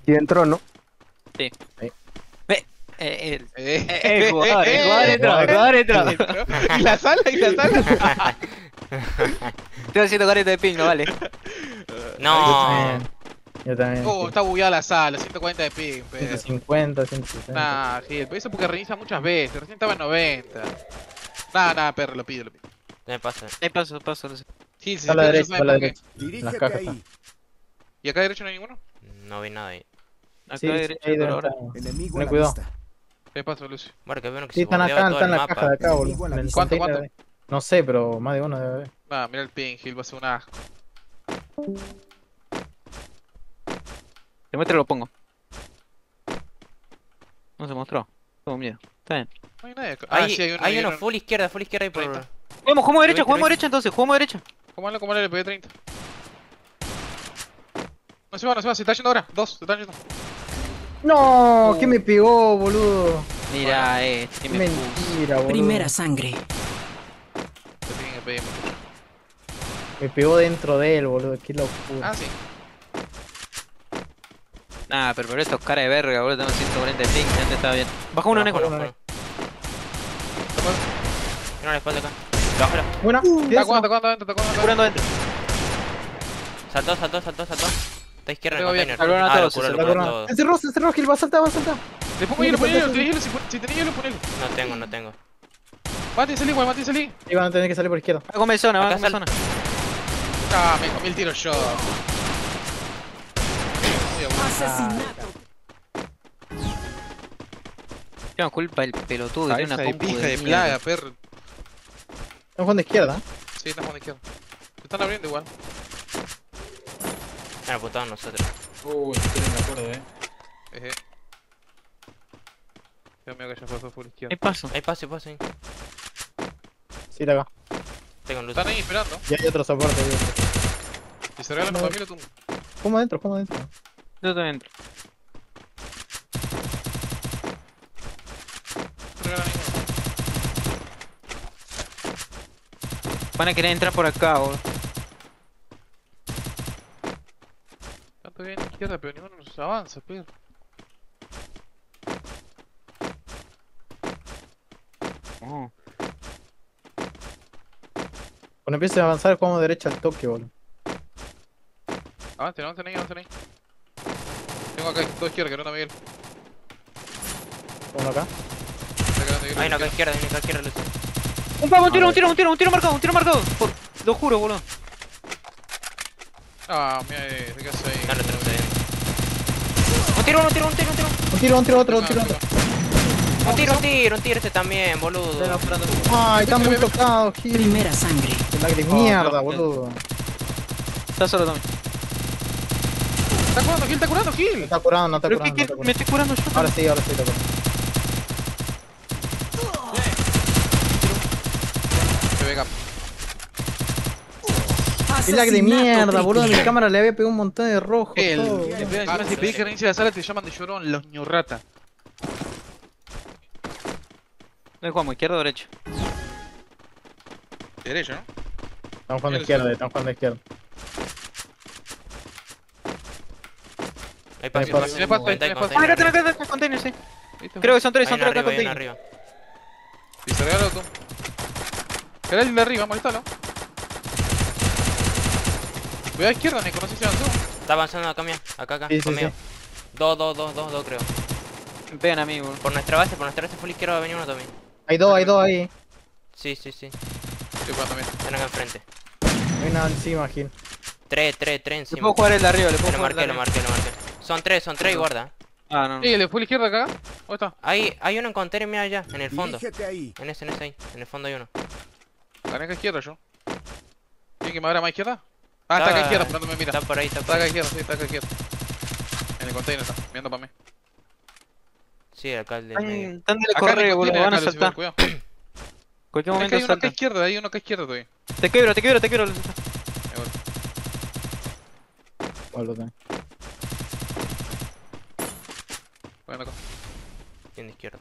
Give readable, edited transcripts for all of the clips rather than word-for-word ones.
Si entró, ¿no? Sí. Ahí. El jugador entró, el jugador entró. Y la sala, y la sala. Estoy haciendo careta de ping, no vale. No. Yo también. Oh, está bugueada la sala, 140 de ping, pero. 150, 160. Nah, Gil, pero eso porque reinicia muchas veces, recién estaba en 90. Nah, perro, lo pido. Me pasa. Paso. Gil, si A se la pierde, derecha, ¿sabes a la por qué? derecha. Las Dirígete cajas ahí. ¿Y acá derecho no hay ninguno? No vi nada ahí. Acá Sí, derecha ahí por debe ahora. estar. Enemigo a Ten la cuidado. vista. ¿Qué pasa, Lucio? Bueno, que Sí, se están bordeaba acá, todo están el en la caja de mapa. acá, boludo. Enemigo a la En el vista. ¿Cuánto, container. No sé, pero más de uno debe haber. Nah, mira el ping, Gil, va a ser un asco. Te muestro, lo pongo. No se mostró. Tengo miedo. Está bien. No hay nadie acá. Hay uno full izquierda ahí por. 30. Jugamos derecha, ¿Lo viste? derecha entonces, jugamos derecha. ¿Cómo le pegué 30? No se va, se está yendo ahora. Dos, se están yendo. No, ¿qué me pegó, boludo? Mira, Qué que me puso. mentira, boludo. Primera sangre. Te peguen el PM. Me pegó dentro de él, boludo. Qué locura. Ah, sí. Nah, pero esto es cara de verga, boludo. Tengo 140 de ping, antes estaba bien. Baja uno, Neko. Uno. Tiene la espalda acá. Bájalo. Buena. Está jugando adentro. Curando adentro. Saltó. Está izquierda en Pego el bien. container. Salvaron a Ah, todos, lo curó Se todo. Se cerró, Gil, va a saltar. Le pongo hielo, ponelo. Si tenés hielo, ponelo. No tengo. Mati, salí. Y van a tener que salir por izquierda. Va a comer zona, va a Acá comer sal- zona. Ah, me comí el tiro yo. Asesinato. Tengo culpa del pelotudo que tiene Cabeza una de compu pija de mierda. plaga, perro. Están jugando izquierda. Sí, estamos de izquierda. Se están abriendo igual. Me han apuntado a nosotros. Estoy de acuerdo, Eje. Dios mío que ya pasó por Ahí izquierda. paso. Ahí paso ahí. Sí, acá. Tengo luz. Están ahí esperando. Y hay otro soporte. Si se regalan los familia, tú. ¿Cómo adentro? Yo estoy dentro. No regalan ninguno. Van a querer entrar por acá, boludo. Tanto bien izquierda, pero ninguno nos avanza, perro. Oh. Cuando empiecen a avanzar, jugamos derecha al toque, boludo. Avancen ahí. Tengo acá, todo izquierda, que no Miguel. Uno acá. Hay uno acá izquierda, luz. Un pavo, un tiro marcado. Lo juro, boludo. Ah, mira, ¿qué hace ahí? No lo tenemos ahí. Un tiro. Otro. Un tiro ese también, boludo. Ay, están muy tocados, Gil. Primera sangre. Qué lag de mierda, no. boludo. Está solo también. Está curando, Gil. No está curando, no está ¿Pero curando. qué? No está Me curando. estoy curando yo. Ahora sí, está curando. Se ve acá. Qué lag de mierda, boludo. A mi triple. cámara le había pegado un montón de rojo. El. todo, Le boludo. pegan encima, si pedís que reinicie la sala, te llaman de llorón, los ñurrata. ¿Dónde jugamos? ¿Izquierda o derecha? Derecho, ¿no? Estamos jugando izquierda. Ahí paso. Tiene paso, Venta y tiene paso. container. Acá, container, sí. ¿Viste? Creo que son tres, Hay uno acá arriba, hay uno container. arriba. Si se regala tú. Era el de arriba, molestalo. Cuidado a izquierda, Nico, no sé si avanzó. Está avanzando acá, mía. Acá, Sí, conmigo. Dos, creo. Me pegan a mí, boludo. Por nuestra base full izquierda va a venir uno también. Hay dos ahí. Sí. Estoy jugando bien. Ven acá enfrente. Hay una encima, Gil. Tres Le encima. puedo jugar el de arriba, le Lo puedo jugar el de marqué. arriba. Son tres y guarda. Ah, no. Sí, el de full izquierda acá. ¿Dónde está? Hay uno en container mía allá, en el fondo. Dirígete ahí. En ese ahí. En el fondo hay uno. Gané acá izquierda yo. ¿Tiene que me abra más izquierda? Ah, está acá izquierda, pero no me mira. Está por ahí, Está acá izquierda, sí, está acá izquierda. En el container está, mirando para mí. Sí, acá el de medio. Están del Acá en el correo, boludo. container, Van a acá, Lucifer, saltar. cuidado. Cualquier Es que momento hay uno acá saltan. izquierda, hay uno acá izquierda todavía. Te quiebro. Ahí voy. Boludo. Bueno, acá. Bien de izquierda.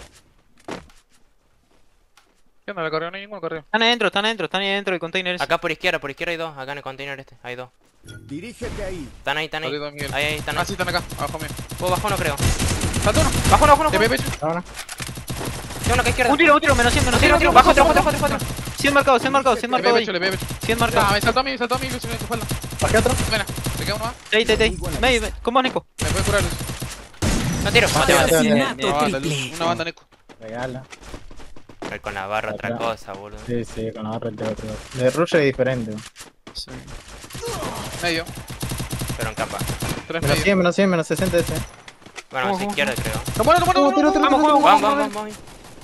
¿Qué onda? ¿La corrió? No hay ninguno corrió. Están ahí adentro del container ese. Acá por izquierda hay dos. Acá en el container este. Hay dos. Dirígete ahí. Están ahí, están ahí. Jodido, Miguel. Ahí, están Ah, ahí. sí, están acá, abajo mío. Bajo uno, creo. Falta uno. Bajo uno, bajo uno. De pecho. Ahora. Tengo uno que izquierda. Un tiro, menos 100, menos 100. Tiro. Bajo otro, bajo otro. 100 marcado, 100 marcado, 100 Le marcado ahí. pecho, le pecho. 100 marcado. Ah, me saltó a mí, Lucio, en tu espalda. ¿Para qué otro? Buena. ¿Te queda uno más? Ahí. ¿Cómo vas, Nico? Me puede curar, Lucio. No tiro. Mate, mate. Asesinato Una banda, triple. Lucio. Una banda, Nico. Regala. Voy con la barra otra cosa, boludo. Sí, con la barra de otro. De Rush es diferente. Sí. Medio. Pero en capa. 3 Menos medio. 100, menos 100, menos 60 ese. Bueno, hacia izquierda, creo. Toma. Tiro. Vamos.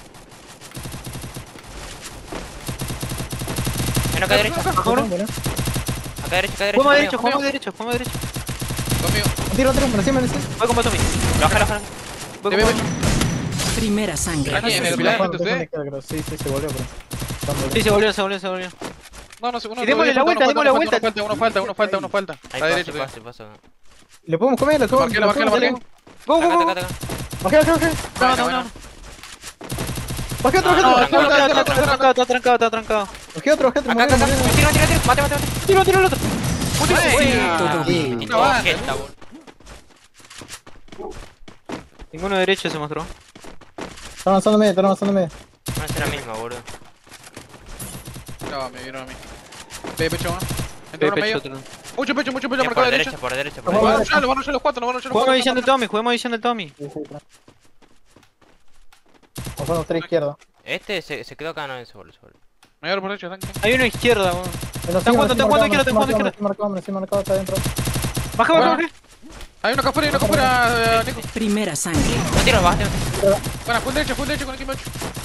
Ven acá derecha. Bueno. Acá derecha. Jugamos derecho. Conmigo. Tiro, menos 100, menos 100. Voy con Batomi. Baja. De pecho. Primera sangre. Aquí en el Sí, pilar, la ¿usted? Sí, se volvió, pero. Sí, se volvió. No, uno. Y démosle la vuelta, Uno falta. Ahí A derecha, paso. ¿Le podemos comer? ¿Le podemos Marqué. Go. Acá. Bajé. No. Bajé otro. Está trancado. Bajé otro. Acá. Tiro. Mate. Tiro el otro. Todo Sí. bien. Jeta, boludo. Ninguno derecho se mostró. Está avanzando medio. No es la misma, boludo. No, me vieron a mí. De pecho, ¿no? Entró uno Pecho, medio. otro. Mucho pecho, Bien, marcado por a derecha, derecha. por derecha. Vamos, Van a rushar los cuatro, Juguemos edición del Tommy. Bajamos 3 izquierda. Este se quedó acá, no, ese boludo. Me voy por derecha, tanque. Hay uno izquierda, weón. Están jugando izquierda. Estoy marcado, está adentro. Baja. Hay uno acá afuera, Nico. Primera sangre. No tiro, bájate. Bueno, full derecha con el Kim 8.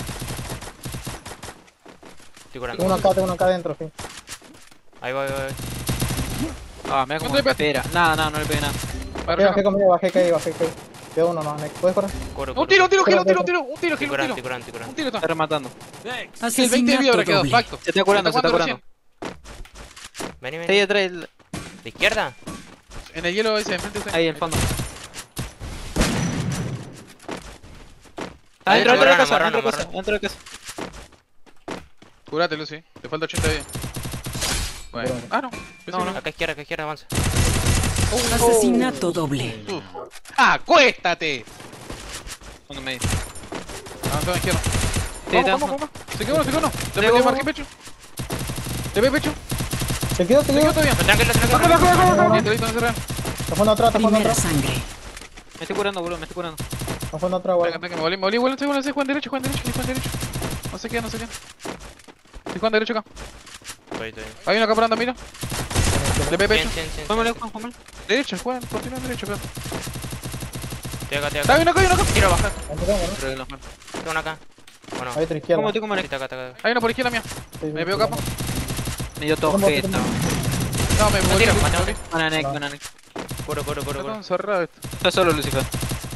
Estoy curando. Tengo uno acá adentro, sí. Ahí voy. Ah, me da como ¿Dónde me pera. Nada, no le pegué nada. Bajé conmigo, bajé que ahí. Quedó uno más, Next. ¿Puedes correr? Curo. Un tiro, Estoy Estoy curando. Un tiro, Está rematando. El 20 de vida habrá quedado, Asesinato doble. facto. Se está curando. Vení. Está ahí detrás del... ¿De izquierda? En el hielo ese, enfrente de usted. Ahí, el fondo. Ahí, Dentro de la marrano. casa. Dentro de la casa. Curate, Lucy. Te falta 80 de vida. Bueno. Ah, no. No. Acá izquierda, avanza. Asesinato doble. ¡Acuéstate! Fondo medio. Avanzado a la izquierda. Sí, Vamos. Se quedó uno. Sí, Le vamos. marqué pecho. Le ve pecho. Se quedó. Se quedó todavía. Tranquilo. Listo, no se rean. Está jugando atrás. Primera sangre. Me estoy curando, boludo, me estoy curando. Está jugando atrás, güey. Me volví, Juan derecho. No sé qué. Estoy Juan derecho acá. Estoy. Hay uno acá parando, mira. Le ve pecho. Juémosle, Juan. Derecho, Juan. Continúa derecho, pero. Estoy acá. Hay uno acá. Tiro, baja. Tengo Tengo uno acá. Bueno. Hay otro izquierda. ¿Cómo estoy como Sí, está acá. Hay uno por izquierda mía. Me veo capa. Me dio todo ¿Cómo? jeta. No, me morí. tiro, Bananec. Curo. Está todo encerrado esto. Está solo, Lucifer.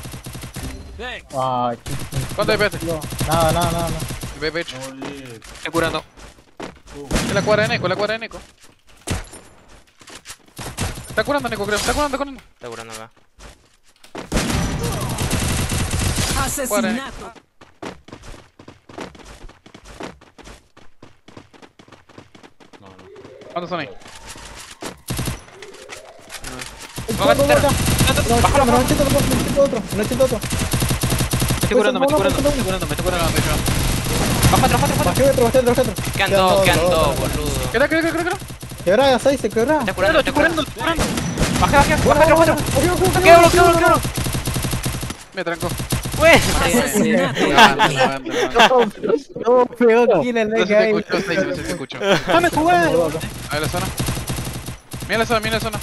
Ay, ¿Cuánto le pegaste? Nada. Me ve pecho. Estoy curando. Es la cuadra de Neko, Está curando Neko, creo. Está curando. Está curando acá. Asesinato. ¿Cuántos son ahí? Me estoy curando. Baja otro. Quedan dos, boludo. ¿Qué? Quebrada, 6, se quebrada. Está curando. Baja. Quebró. Me trancó. Asesinato doble. No, peor, tiene el No se leg te ahí. escuchó, Stacy, no se te escuchó. Déjame jugar. A ver la zona. Mira la zona.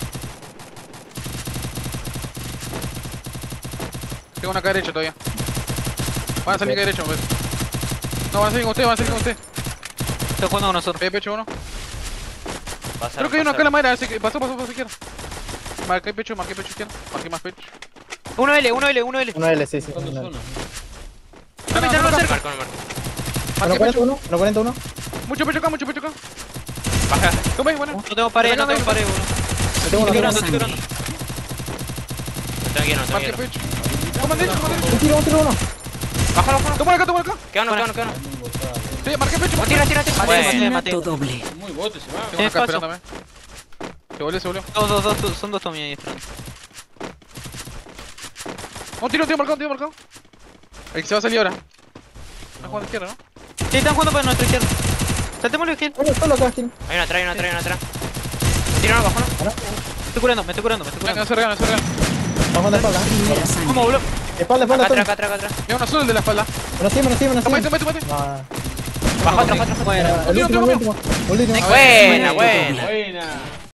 Tengo una acá derecha todavía. Van a salir acá derecho, pues. No, van a salir con usted. Estoy jugando con nosotros. Ve pecho uno. Creo que hay uno acá en la madera. Pasó izquierda. Marqué pecho izquierda. Marqué más pecho. Uno L. Uno L, sí. Ah, no, Marco. Marqué pecho. 41. Mucho pecho acá. Baja. Toma ahí, bueno. No tengo pared, boludo. Tengo uno. Primera Estoy sangre. curando. No tengo hielo. Marqué pecho. Toma derecho. Un tiro uno. Bájalo. Toma acá. Queda uno. Sí, marqué pecho. Tira. Maté. Asesinato doble. Tengo ¿Tienes acá paso? esperándome. Se volvió, se volvió. Son dos Tommy ahí, Fran. Un tiro marcado. El que se va a salir ahora. Está jugando a izquierda, ¿no? Sí, están jugando para nuestra izquierda. Saltémosle aquí. Oye, solo acá, Gil. Hay una atrás. Tiro no, bajo no. Me estoy curando. Venga, no se regan. Vamos de espalda. Primera sangre. Vamos, boludo. Espalda, Acá Tony. atrás. Mira uno solo el de la espalda. Uno sí. Mate. Ah, Bajo otro. Bueno. el último. Buena.